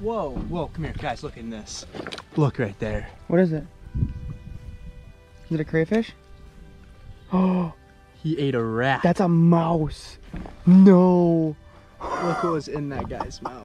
Whoa, whoa, come here, guys, look in this. Look right there. What is it? Is it a crayfish? Oh, He ate a rat. that's a mouse. No. Look what was in that guy's mouth.